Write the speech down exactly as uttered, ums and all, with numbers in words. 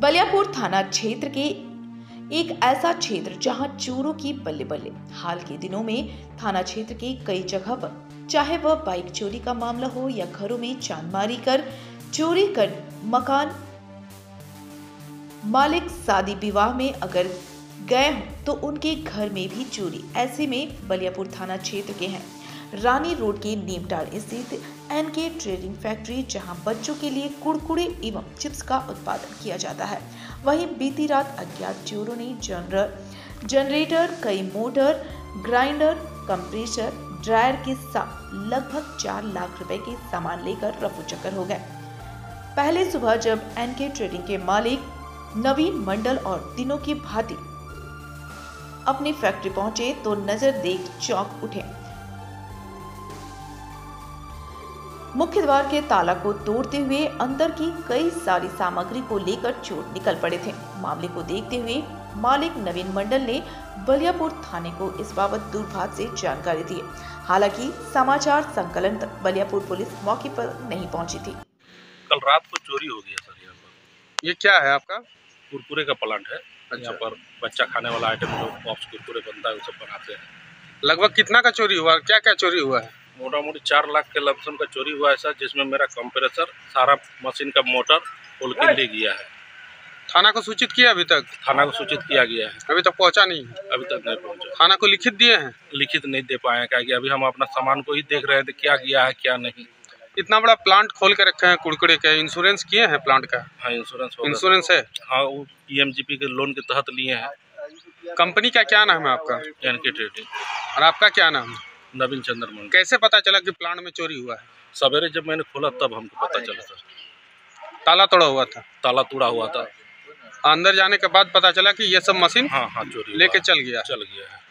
बलियापुर थाना क्षेत्र के एक ऐसा क्षेत्र जहां चोरों की बल्ले बल्ले। हाल के दिनों में थाना क्षेत्र के कई जगह पर, चाहे वह बाइक चोरी का मामला हो या घरों में चांदमारी कर चोरी कर मकान मालिक शादी विवाह में अगर गए हों तो उनके घर में भी चोरी। ऐसे में बलियापुर थाना क्षेत्र के हैं रानी रोड के नीमटाड़ स्थित एनके ट्रेडिंग फैक्ट्री, जहां बच्चों के लिए कुरकुरे एवं चिप्स का उत्पादन किया जाता है। वहीं बीती रात अज्ञात चोरों ने जनर जनरेटर, कई मोटर, ग्राइंडर, कंप्रेसर, ड्रायर के साथ लगभग चार लाख रुपए के सामान लेकर रफू चक्कर हो गए। पहले सुबह जब एनके ट्रेडिंग के मालिक नवीन मंडल और दिनों की भांति अपनी फैक्ट्री पहुंचे तो नजर देख चौंक उठे। मुख्य द्वार के ताला को तोड़ते हुए अंदर की कई सारी सामग्री को लेकर चोर निकल पड़े थे। मामले को देखते हुए मालिक नवीन मंडल ने बलियापुर थाने को इस बाबत दूरभाष से जानकारी दी। हालांकि समाचार संकलन तक बलियापुर पुलिस मौके पर नहीं पहुंची थी। कल रात को चोरी हो गया सर यहाँ पर। ये क्या है आपका? कुरकुरे का प्लांट है। अच्छा। यहाँ पर बच्चा खाने वाला आइटम जो पॉप्स कुरकुरे बनता है वो सब बनाते हैं। लगभग कितना का चोरी हुआ? क्या क्या चोरी हुआ है? मोटा मोटी चार लाख के लमसम का चोरी हुआ है सर, जिसमें मेरा कंप्रेसर, सारा मशीन का मोटर खोल के ले गया है। थाना को सूचित किया अभी तक? थाना को सूचित किया गया है, अभी तक पहुंचा नहीं है? अभी तक नहीं पहुंचा। थाना को लिखित दिए हैं? लिखित नहीं दे पाए हैं, क्या अभी हम अपना सामान को ही देख रहे थे क्या गया है क्या नहीं। इतना बड़ा प्लांट खोल के रखे हैं कुरकुरे के, इंश्योरेंस किए हैं प्लांट का? हाँ, इंश्योरेंस इंश्योरेंस है। हाँ, वो पीएमजीपी के लोन के तहत लिए हैं। कंपनी का क्या नाम है आपका? NK trading. और आपका क्या नाम है? नवीन चंद्र मंडल। कैसे पता चला कि प्लांट में चोरी हुआ है? सवेरे जब मैंने खोला तब हमको पता चला सर। ताला तोड़ा हुआ था? ताला तोड़ा हुआ था। अंदर जाने के बाद पता चला कि ये सब मशीन हाँ हाँ चोरी लेके चल गया चल गया है।